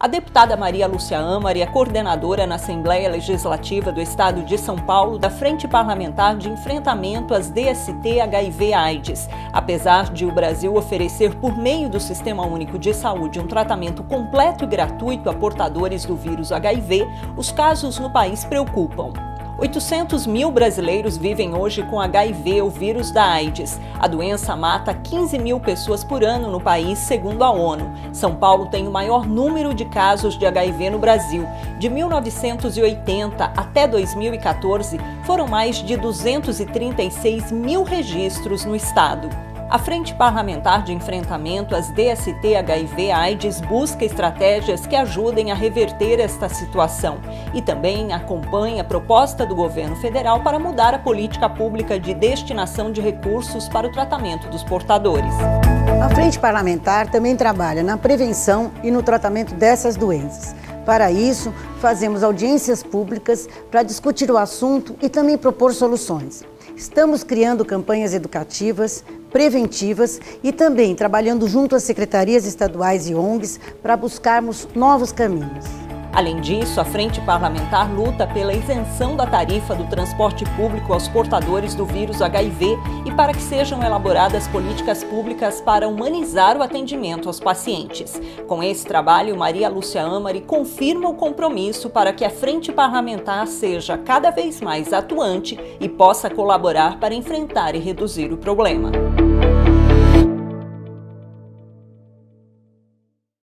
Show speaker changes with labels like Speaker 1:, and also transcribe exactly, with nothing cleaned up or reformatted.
Speaker 1: A deputada Maria Lúcia Amari é coordenadora na Assembleia Legislativa do Estado de São Paulo da Frente Parlamentar de Enfrentamento às D S T H I V AIDS. Apesar de o Brasil oferecer por meio do Sistema Único de Saúde um tratamento completo e gratuito a portadores do vírus H I V, os casos no país preocupam. oitocentos mil brasileiros vivem hoje com H I V, o vírus da AIDS. A doença mata quinze mil pessoas por ano no país, segundo a ONU. São Paulo tem o maior número de casos de H I V no Brasil. De mil novecentos e oitenta até dois mil e quatorze, foram mais de duzentos e trinta e seis mil registros no estado. A Frente Parlamentar de Enfrentamento às D S T H I V AIDS busca estratégias que ajudem a reverter esta situação e também acompanha a proposta do governo federal para mudar a política pública de destinação de recursos para o tratamento dos portadores.
Speaker 2: A Frente Parlamentar também trabalha na prevenção e no tratamento dessas doenças. Para isso, fazemos audiências públicas para discutir o assunto e também propor soluções. Estamos criando campanhas educativas, preventivas e também trabalhando junto às secretarias estaduais e O N Gs para buscarmos novos caminhos.
Speaker 1: Além disso, a Frente Parlamentar luta pela isenção da tarifa do transporte público aos portadores do vírus H I V e para que sejam elaboradas políticas públicas para humanizar o atendimento aos pacientes. Com esse trabalho, Maria Lúcia Amari confirma o compromisso para que a Frente Parlamentar seja cada vez mais atuante e possa colaborar para enfrentar e reduzir o problema.